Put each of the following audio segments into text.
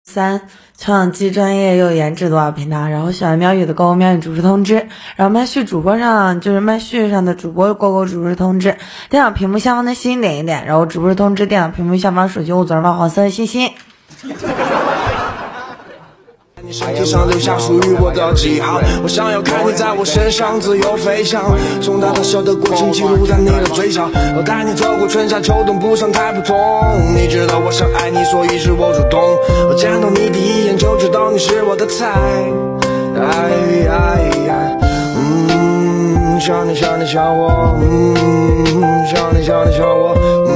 3，求养既专业又颜值多少评他，然后喜欢喵语的购喵语主持通知，然后麦序主播上就是麦序上的主播购主持通知，电脑屏幕下方的星点一点，然后主播通知电脑屏幕下方手机右左上方黄色的星星。 你身体上留下属于我的记号，我想要看你在我身上自由飞翔，从大到小的过程记录在你的嘴角，我带你走过春夏秋冬，不想太普通。你知道我想爱你，所以是我主动，我见到你第一眼就知道你是我的菜。想你想你想我，想你想你想我，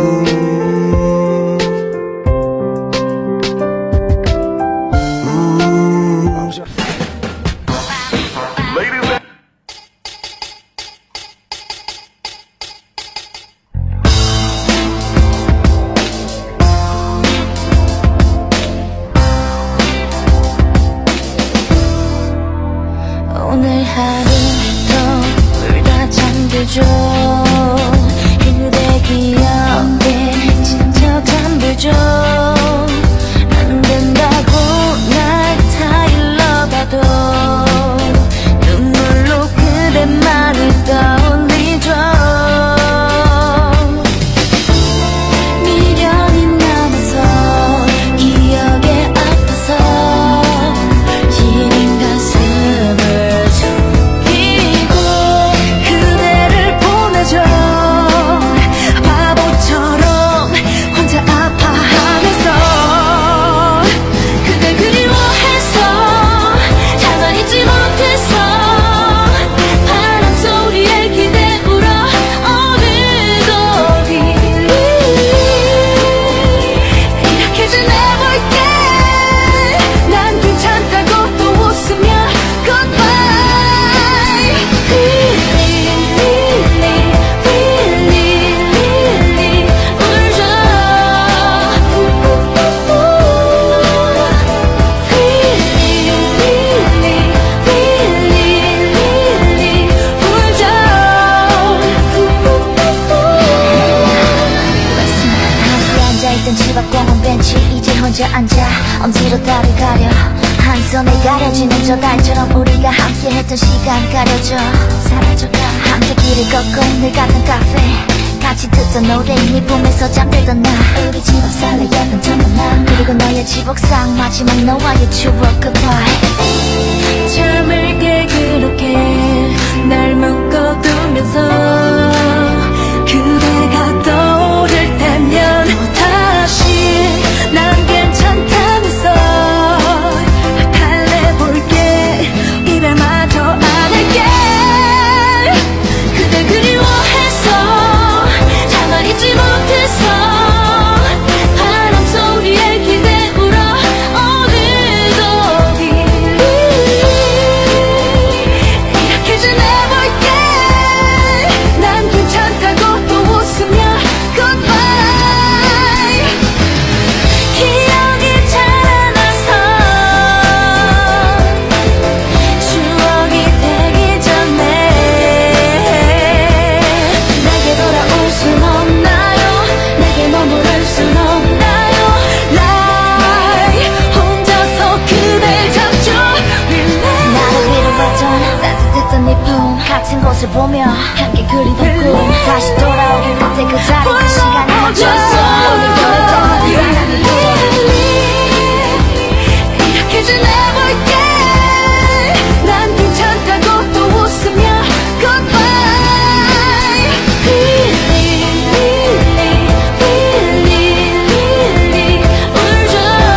오늘 하루도 울다 잠들죠. 그대 기억에 진짜 잠들죠. 안 된다고 날 다 일러봐도 눈물로 그대만을 떠올리죠. 미련이 남아서 기억에 아파서 시린 가슴을 숨기고 그대를 보내죠. 바보처럼 혼자 아파하면서 그댈 그리워해서 가만히 있지 못해서 바람 소리에 기대 울어 오늘도 이렇게 지내볼게. 난 괜찮다고 또 웃으며 goodbye. 울죠. 함께 앉아있던 집 앞 공원 벤치 이제 혼자 앉아 엄지로 다리 가려 한 손에 가려지는 저 달처럼 우리가 함께했던 시간 가려져 사라져가 함께 길을 걷고 늘 갔던 카페 같이 듣던 노래 네 품에서 잠들던 날 우리 집 앞 설레였던 첫만남 그리고 너의 집 옥상 마지막 너와의 추억 goodbye. 잠을 깨 그렇게 날 묶어두면서 그대가 떠오를 때면 다시 난 괜찮다면서 달래볼게. 이별마저 안 할게. 그대 그리워해서 가만히 있지 못해서 바람 소리에 기대 울어 오늘도 이렇게 지내볼게. 난 괜찮다고 또 웃으며 goodbye. 기억이 자라나서 추억이 되기 전에 내게 돌아올 순 없나요? 내게 머무를 순 없나요? 날 혼자서 그댈 잡죠. 나를 위로받던 따뜻했던 네 품 같은 곳을 보며 함께 그리던 꿈 다시 돌아오길 그때 그 자리 그 시간에 멈췄어. 이렇게 지내볼게. 난 괜찮다고 또 웃으며 goodbye. 울죠.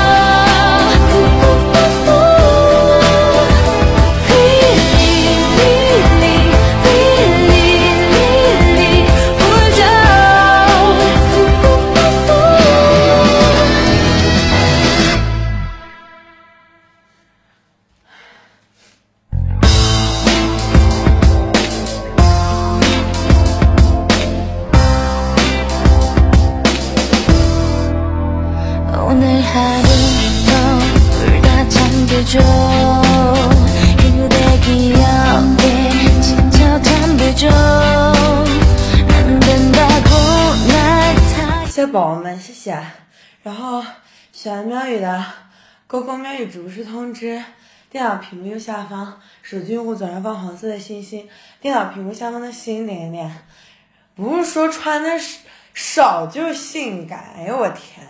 오늘 하루도 울다 잠들죠. 그대 기억에 진짜 잠들죠. 안 된다고 날 다 谢谢宝宝们，谢谢。然后喜欢喵语的勾勾面语主持通知：电脑屏幕右下方，手机用户左上方黄色的星星，电脑屏幕下方的心点点。不是说穿的少就性感，哎呦我天！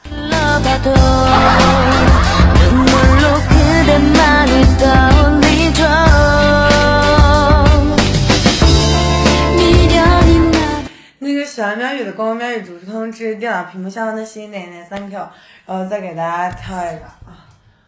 那个喜欢喵语的勾勾喵语主持通知，电脑屏幕下方的心点点 ，Thank you。然后再给大家跳一个啊。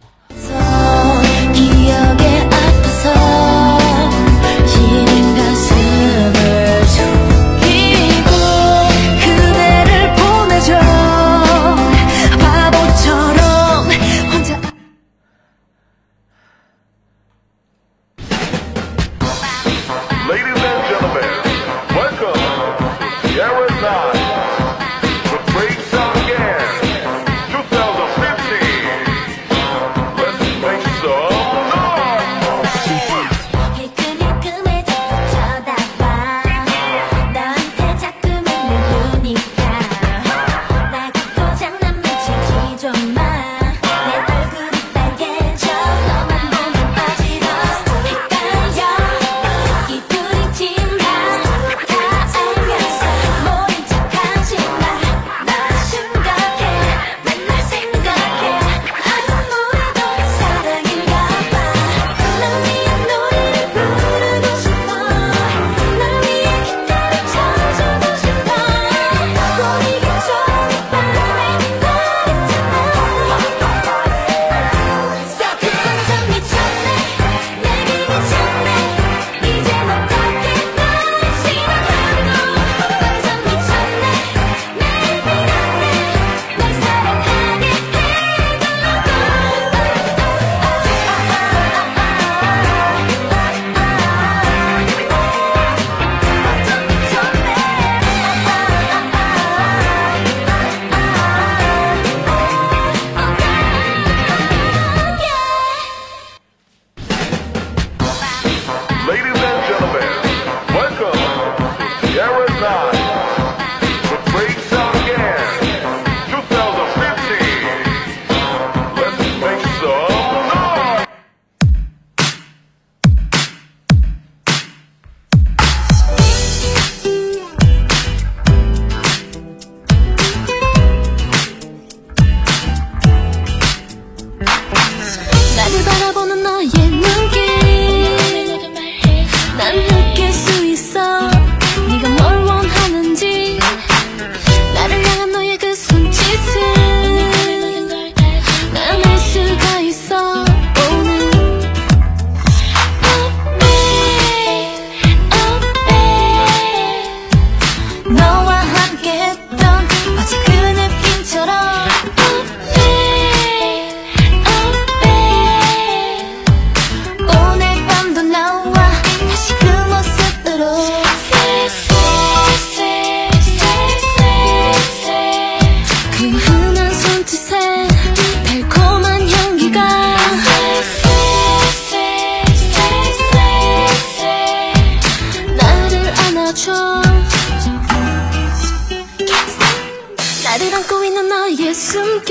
나를 안고 있는 너의 숨결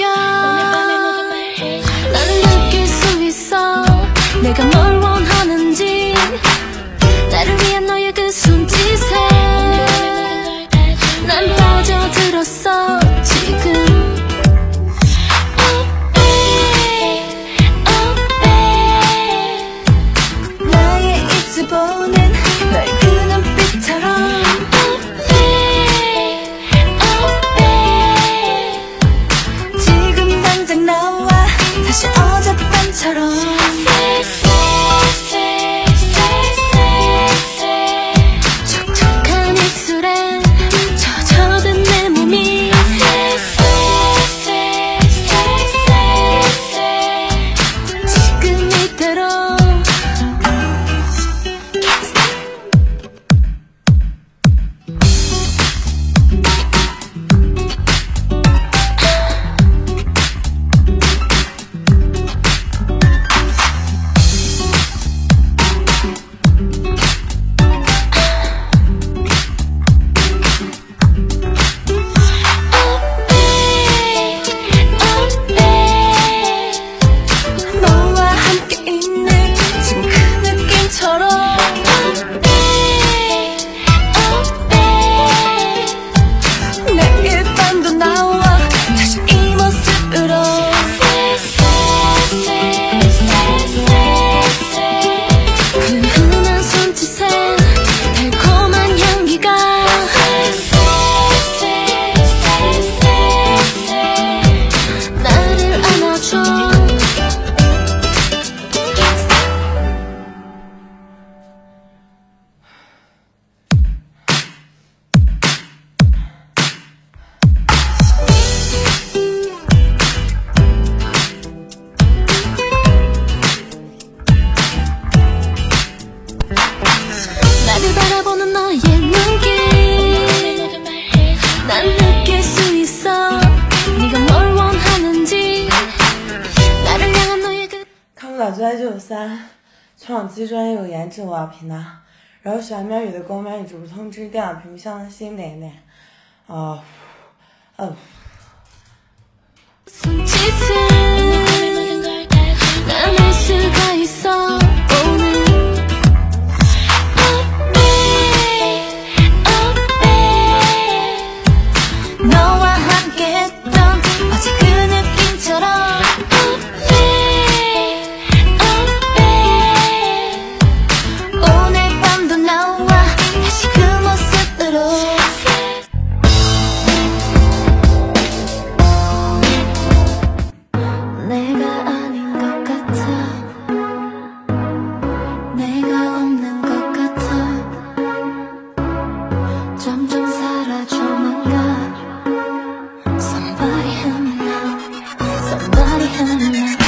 나를 느낄 수 있어 내가 뭘 원하는지 나를 위한 너의 그 손짓에 난 빠져들었어 지금 나의 입술 보는 너의 그 눈빛처럼 지금 당장 나와 다시 어젯밤처럼 촉촉한 입술에 젖어든 내 몸이 지금 이대로 너의 눈길 난 느낄 수 있어 네가 뭘 원하는지 나를 향한 너의 그 看不了就来993，全网最专业有颜值的娃频道，然后喜欢喵语的给我喵语主播通知，电脑屏幕上的星点一点。 손짓은 난 알 수가 있어 오늘 너와 함께했던 어제 그 느낌처럼 오늘 밤도 나와 다시 그 모습으로 내가 아닌 것 같아 내가 없는 것 같아 점점 사라져만 가 Somebody help me now Somebody help me now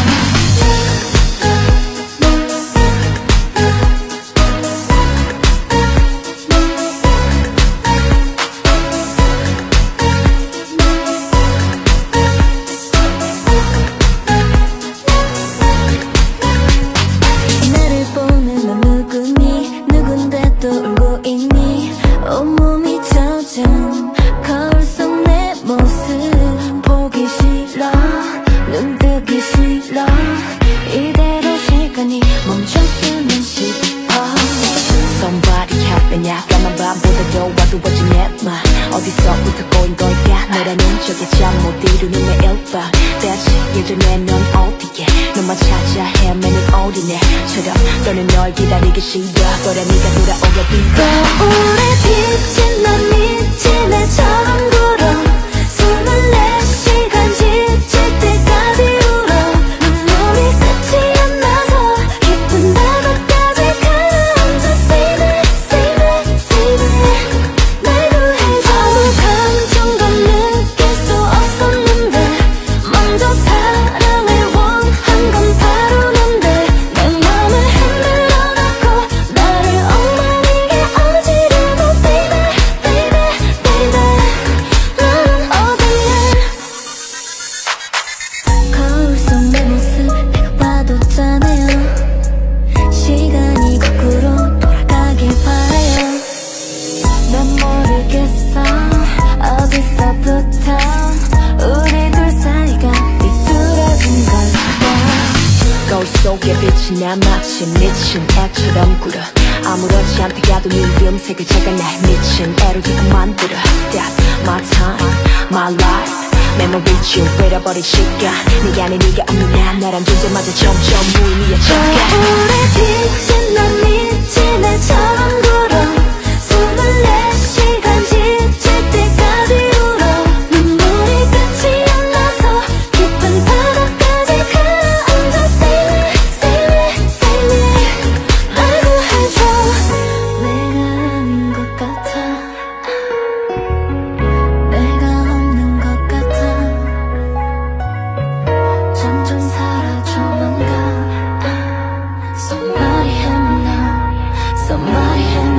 나를 보는 넌 누구니 누군데 또 울고 있니 온몸이 젖은 거울 속 내 모습 보기 싫어 눈 뜨기 싫어 이대로 시간이 멈췄으면 싶어 Somebody help me now 까만 밤보다도 어두워진 내맘 어디서부터 꼬인 걸까 너라는 적에 잠 못 이루는 내 일밤 다시 예전에 넌 어디에 너만 찾아 헤매는 어린애처럼 너는 널 기다리기 싫어 그래 네가 돌아오려 빌고 거울에 비친 넌 믿지 나처럼 굴어 24시간 지칠 때까지 울어 눈물이 끝이 안 나서 깊은 바다까지 가라앉아 Save me, save me, save me 날 구해줘 아무 감정도 느낄 수 없었는데 먼저 사랑을 원한 건 바로 넌데 내 맘을 흔들어 놨고 나를 엉망이게 어지르고 Baby, baby, baby 넌 어디에 거울 속 내 모습 내가 봐도 짠해요 시간이 거꾸로 돌아가길 바라요 난 모르겠어 어디서부터 우리 둘 사이가 삐뚤어진 걸까 거울 속에 빛이 나 마치 미친 애처럼 굴어 아무렇지 않게 가도 네 음색을 제가 날 미친 애로 계속 만들어 That's my time, my life 메모리치 잃어버린 시간 네가 아닌 네가 없는 난 나란 존재마저 점점 무의미해져 거울에 비친 넌 믿지 나처럼 굴어 24시간 지칠 때까지 울어 눈물이 끝이 안 나서 깊은 바다까지 가라앉아 Save me, save me, save me 날 구해줘 내가 아닌 것 같아 내가 없는 것 같아 점점 사라져만 가 Somebody help me now Somebody help me